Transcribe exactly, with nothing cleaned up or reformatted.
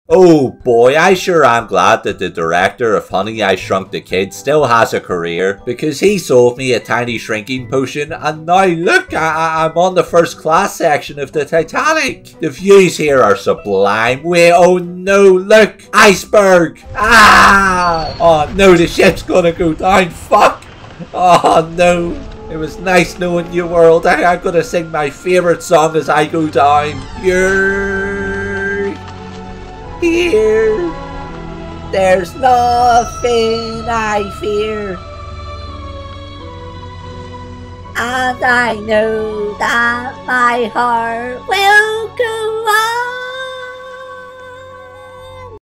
Oh boy, I sure am glad that the director of Honey, I Shrunk the Kid still has a career, because he sold me a tiny shrinking potion, and now look, I I'm on the first class section of the Titanic. The views here are sublime. Wait, oh no, look, iceberg. Ah! Oh no, the ship's gonna go down. Fuck! Oh no. It was nice knowing you, world. I, I'm gonna sing my favourite song as I go down. You're here. There's nothing I fear. And I know that my heart will go on.